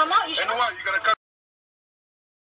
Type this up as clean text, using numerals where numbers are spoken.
come out. You know what? You're gonna come.